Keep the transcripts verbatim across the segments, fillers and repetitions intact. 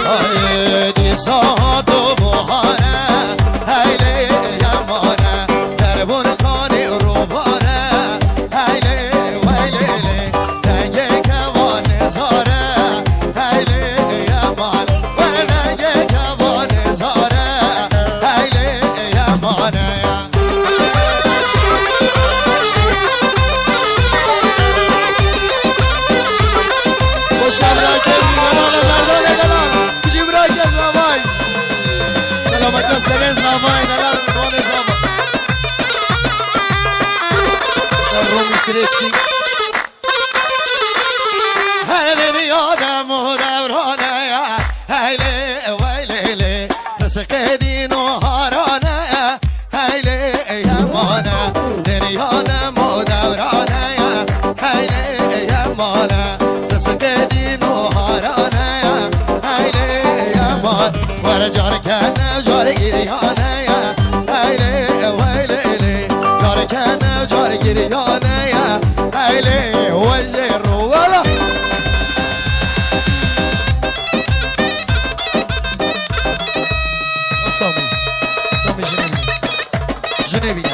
آیدی ساد و بحاره هیلی یمانه دربون کانی رو باره هیلی ویلیلی دنگی کوان زاره هیلی یمانه ور دنگی کوان زاره هیلی یمانه خوشم را کردی مدان مردان دلم کشیم را که زمای سلامت سرین زمای دلم روان زمان در رومی سریچکی هر دیدی آدم و دورانه هیلی ویلیلی رسق دین و هارانه هیلی یمانه دیدی آدم و دورانه هیلی یمانه رسق دین و هارانه هیلی یمان ور جار کنه جار گریانه هیلی ویلیلی جار کنه جار گریانه هیلی ویزی رو والا سامی سامی جنبی جنبی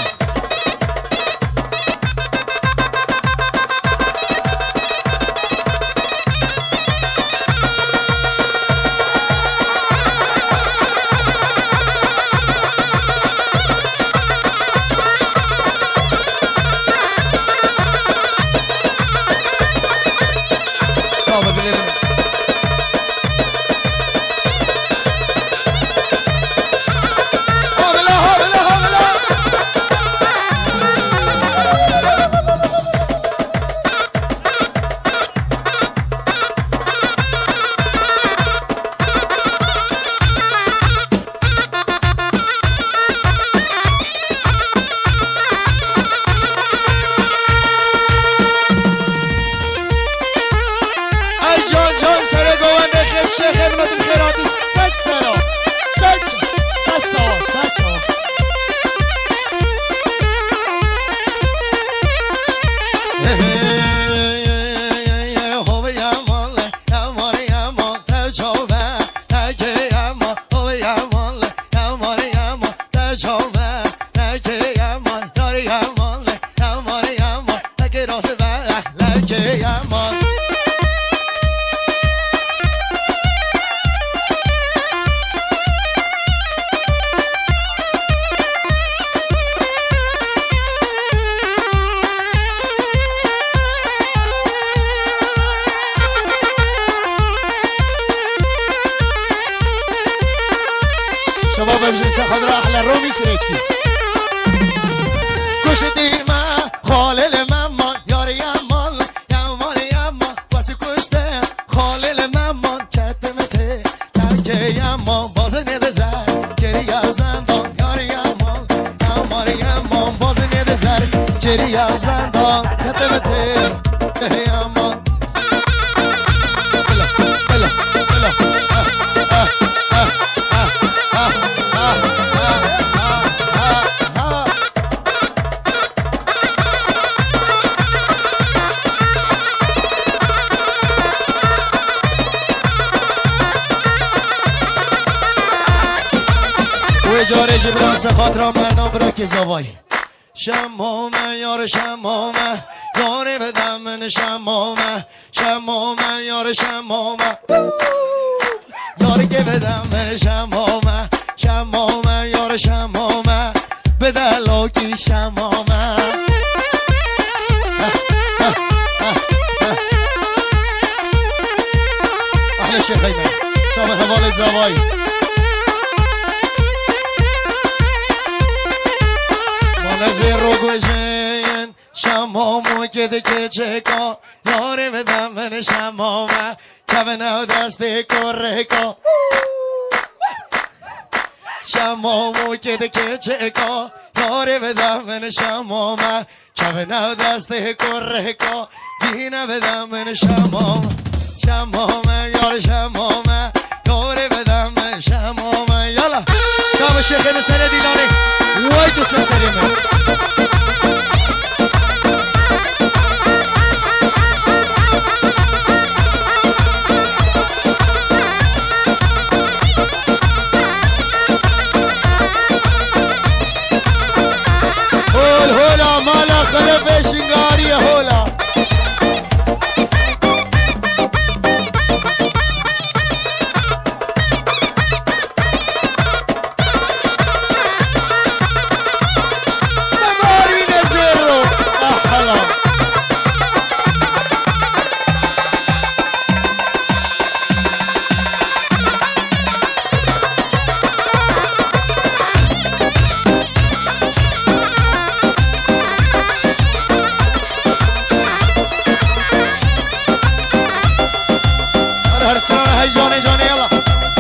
شباب امجلس خضراء احلى الرومي سريتكي كشتي ما خالل ماما ياري يامان يامان يامان بس كشتي خالل ماما كتمتي تاكي يامان باز ندزر گری زندان یاری يامان يامان يامان باز ندزر گری زندان كتمتي يامان بلا بلا بلا جاره جبران سخات را مردم برا که زوای شمامه یار شمامه یاره بدم من شمامه شمامه یار شمامه یاره که بدم من شمامه شمامه یار شمامه بده لاکی شمامه احلى شيخ خيمه صابر حوالي زواي نزیر رو گوشین شمامو که دکه چکا یاره بدم من شمامه کبه نو دسته کره کا شمامو که دکه چکا یاره بدم من شمامه کبه نو دسته کره کا دینه بدم من شمامه شمامه یار شمامه یاره بدم من شمامه یالا سام شیخ مسنه دیلانه وای تو سسریم جاني يلا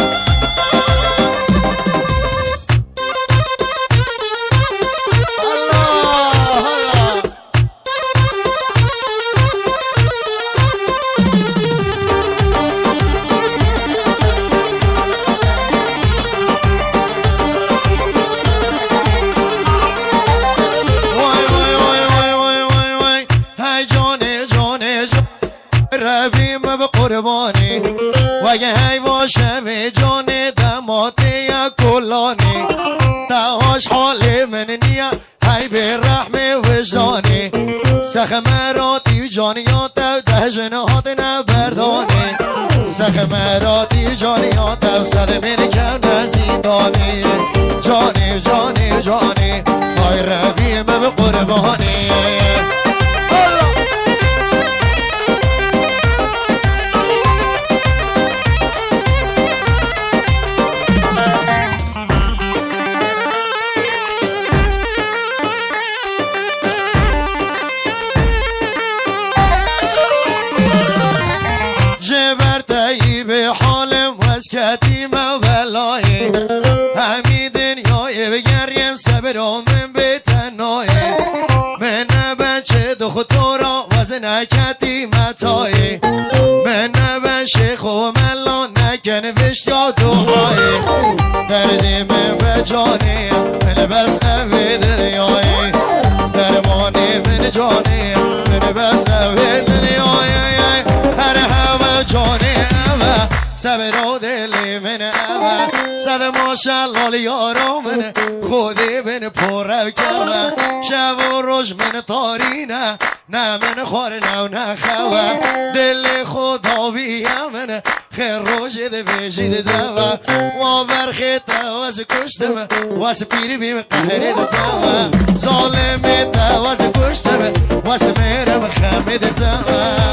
قربانی و یه حیواشه به جان دماته یا کلانی دهاش حال من نیا هی به رحم وجدانی سخمراتی جانیات و ده جنهات نبردانی سخمراتی جانیات و صد من کم نزیدانی جانی جانی جانی های رویم به قربانی همین دنیای بگریم صبرام به تنهایی من بچه دو تو را وزن نکتی متایی من بچه خوب ملا نکن بشت یا دوهایی دردی من به جانی من بس قوی دنیایی درمانی من جانی من بس قوی دنیایی هر همه جانی همه صبر و دلی من اول صد ماشالله لیارا من خودی بین پره کمه شب و روش من تارینه نه من خوار نو نخوه دل خدا بیم من خیر روش ده بشید دوه و برخی تواز کشتم واس پیری بیم قهری ده توه ظالمی تواز کشتم واس میرم خمید توه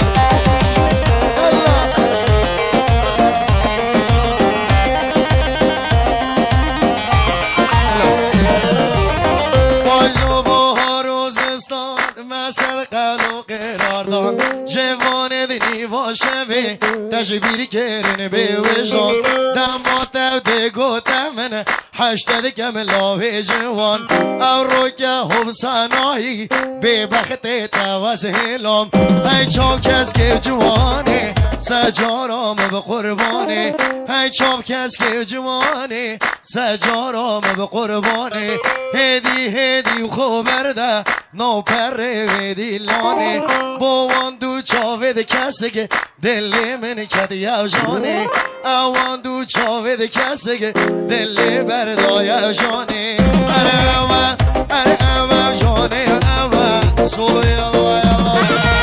جوان دنی باشه به تشبیر کرن به وجدان دمات ده گوتم من هشتاد کملا جوان او رو که حبسانایی به بخت تواز هلام ای چاپ کس که جوانه سجارام به قربانه ای چاپ کس که جوانه سجارام به قربانه هدی هدی خوبرده نو پر ویدی لانه بوان دو چاوه ده کسی که دلی من کدی او جانه اوان دو چاوه ده کسی که دلی بردای او جانه اره اوه اره اوه جانه اوه سولو یلا یلا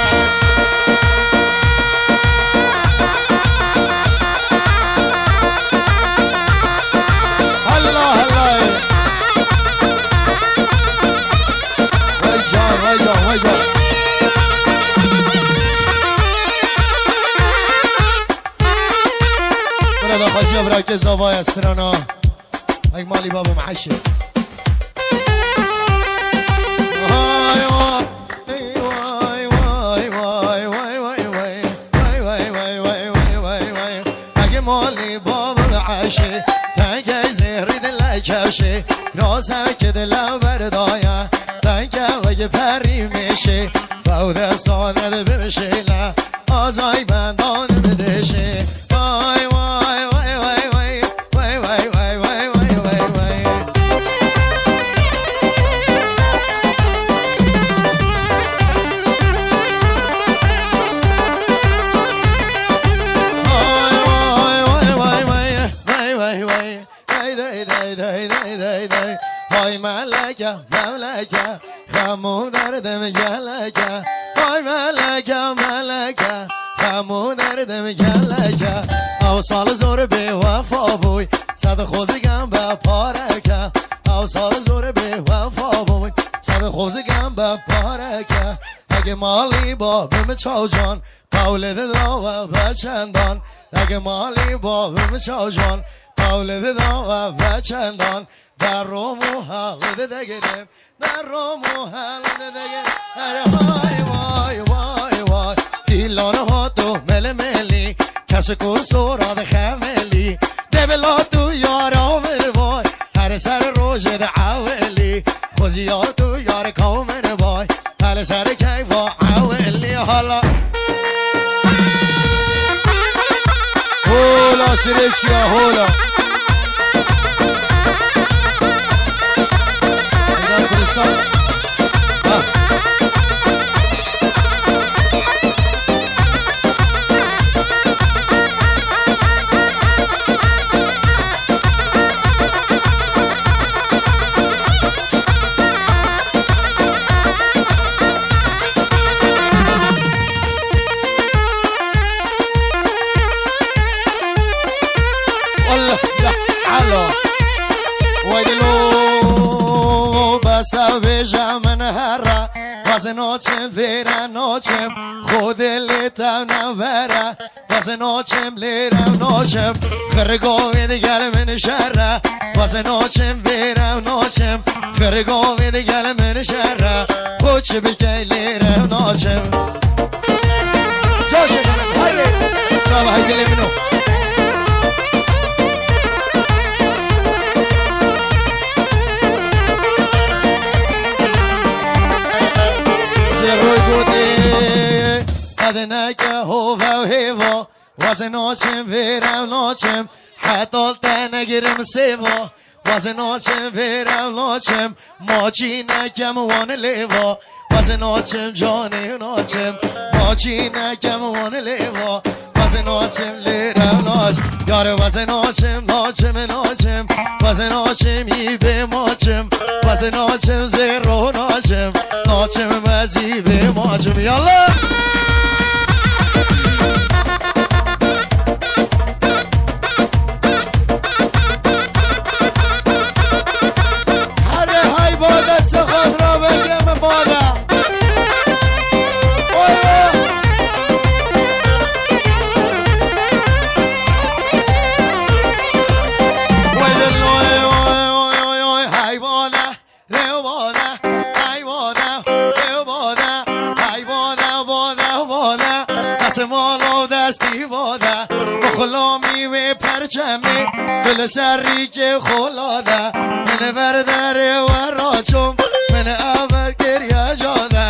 برادر خواهی برای که زوای استرانا اگه مالی بابا محشه اگه مالی بابا محشه تنگه زهری دل کشه راسه که دلم بردایه تنگه وگه پری میشه با دستانه بمشه نه آزای بندان بدشه وای وای وای وای وای وای وای وای وای وای وای های ملکه ملکه خمون دردم گلکه های ملکه ملکه خمون دردم گلکه او سال زور به وفا بوی صد خوزگم به پارکه او سال زور به وفا بوی صد خوزگم به پارکه اگه مالی با بم چاو جان قول ددا و بچندان اگه مالی با بم چاو جان قول ددا و بچندان در رو محل دگرم در رو محل دگرم وای وای وای وای دیلانه ها تو مل ملی کس کو سوراد خملی حالا تو یارم وای هر سر روز دعولی خوزی یار تو یار کامن وای هر سر کی با عولی حالا هولا سرشکی هولا ایدان کلستان واسه ناچم برم ناچم خود لیتم نبره واسه ناچم لیرم ناچم خرگاوی دیگر من شره واسه ناچم برم ناچم خرگاوی دیگر من شره پوچه بکی لیرم ناچم جاشه کنم هایده صاحب هایده لیمنو روی بوده قدنه که هوا و هوا واسه ناچم برم ناچم حتی ده نگیرم سوا واسه ناچم برم ناچم ماچی نکم وان لیوا واسه ناچم جانی ناچم ماچی نکم وان لیوا واسه ناچم لیرم ناچم یاره واسه ناچم ناچم ناچم واسه ناچم ای به ماچم واسه ناچم زیرو ناچم ناچم وزی به ماچم یالا هره های با دست خود را بگم بادا مالو دستی باده بخلامی و پرچمی دل سری که خلاده من برداره و راچم من اول گریه جاده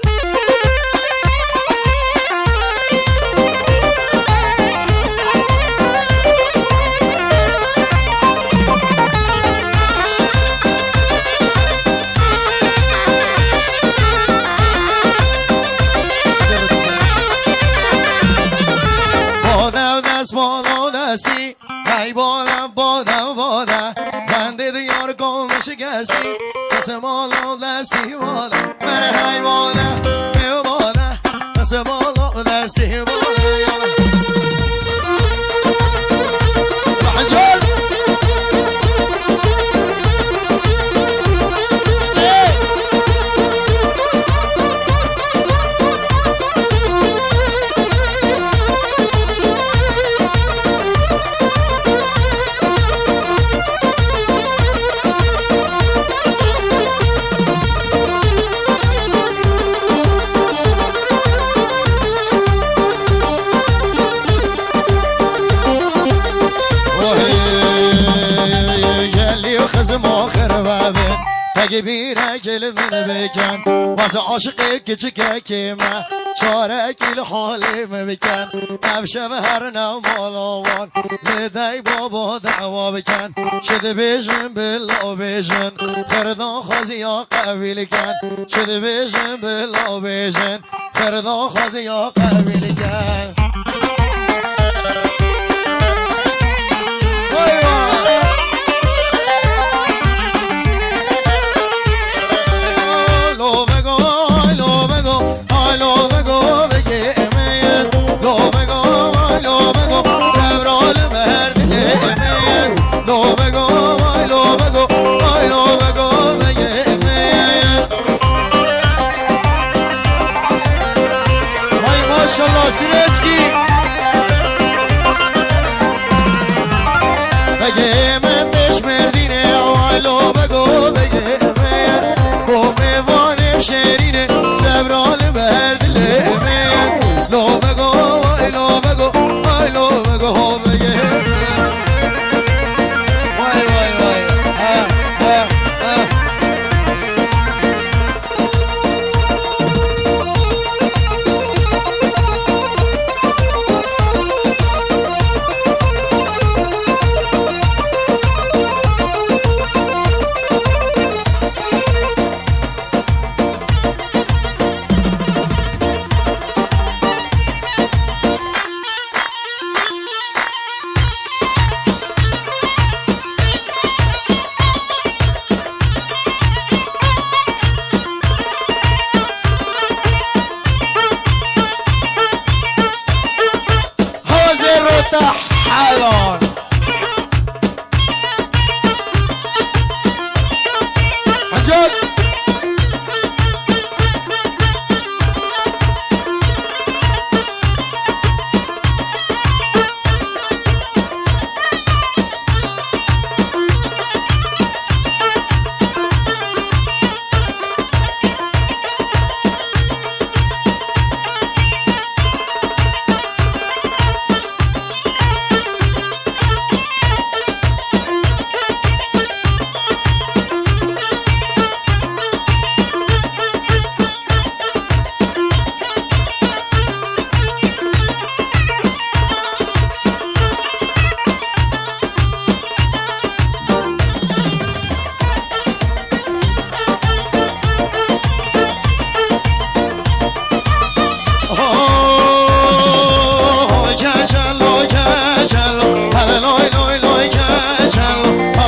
بالا دستی ای بالا بالا بالا زنده دیار کن شکستی دست بالا دستی بالا من های بالا ای بالا دست بالا دستی بالا رحجال اگه بیره کلمه بکن واسه عاشقه که چکه که من چاره کل حالیم بکن نفشه به هر نمالاوان لیده بابا دعوا بکن شده بیشن بلا بیشن خردان خوزی یا قبیل کن شده بیشن بلا بیشن خردان خوزی یا قبیل کن ماشاءالله سیرچکی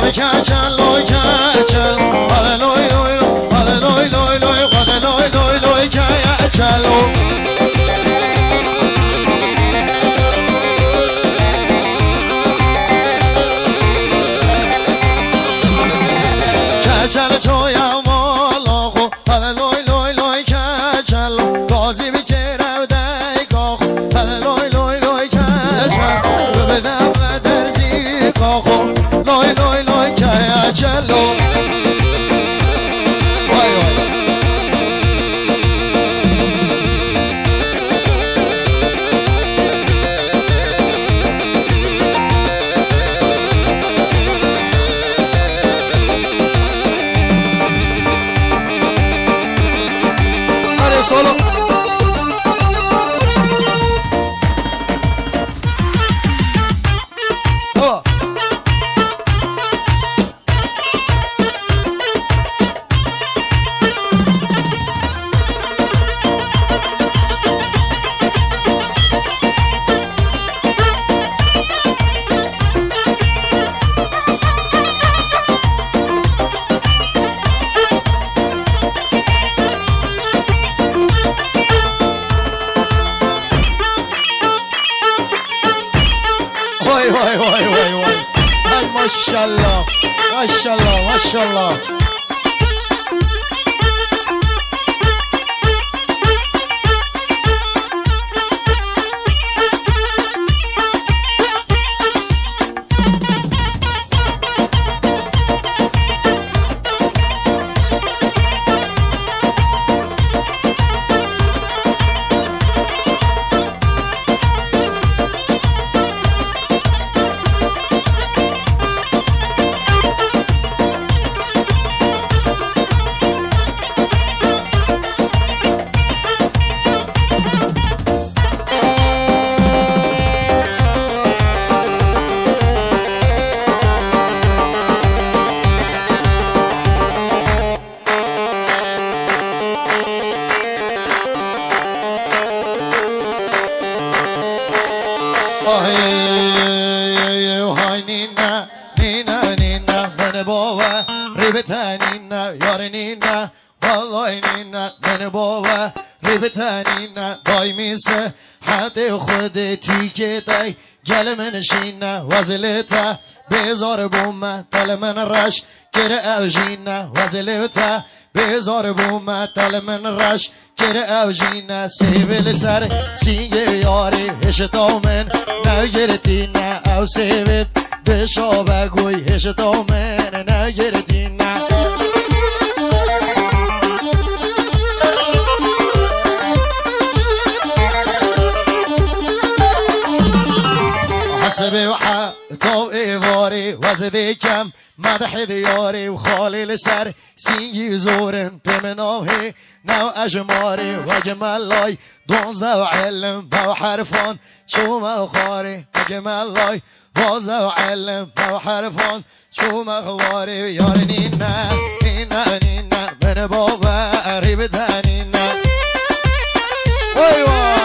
کچل لوی کچل آده لوی لوی آده لوی لوی لوی آده لوی لوی لوی کچل کچل چویا مالا خو آده لوی لوی لوی کچل گازی بکره و دیگا خو آده لوی لوی لوی کچل ببدم و درزی خو لوی لوی لوی کچل وای وای solo oh. وای وای وای وای وای ماشاءالله ماشاءالله ماشاءالله های نینا نینا نینا من بابا ریبتا نینا یار نینا والله نینا من بابا ریبتا نینا دای میسه حد خود تیکه دای گل من شینا وزلتا بزار بومه دل من رش گره اوجینا وزلتا بزار بومه دل من رش گره اوجینا سیبل سر سینگه یاری هشتا من نگرتی نه او سیبت بشا بگوی هشتا من نگرتی نه حسبي وحطو إيفاري وزدي كم مدح دياري وخالي لسر سينجي زورن بمناهي نو أجماري وجمال لاي دونزده وعلم بو حرفان شو مخاري وجمال لاي دونزده وعلم بو حرفان شو مخواري ياري نينا نينا نينا من بابا قريبتها نينا وي وي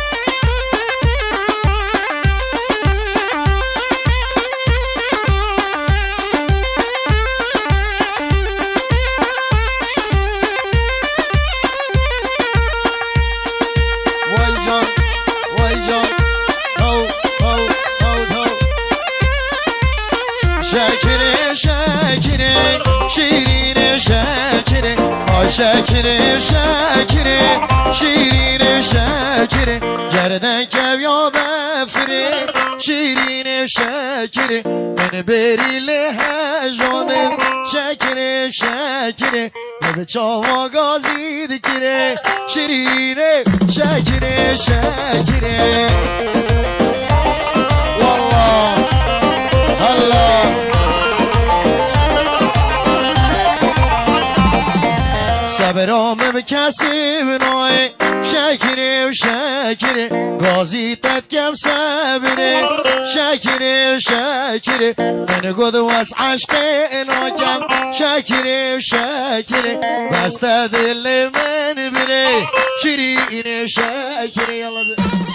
شاكري شاكري شيرين شاكري آي شاكري شاكري شيرين شاكري جردك يا بفري شيرين شاكري من بري لها جانم شاكري شاكري بچاوا غازي دكري شيرين شاكري شاكري والله الله صبرام بکسی بنای شکری و شکری گازی تد کم صبری شکری و شکری من گود واس عشق اینا کم شکری و شکری بسته دل من بری شیرین شکری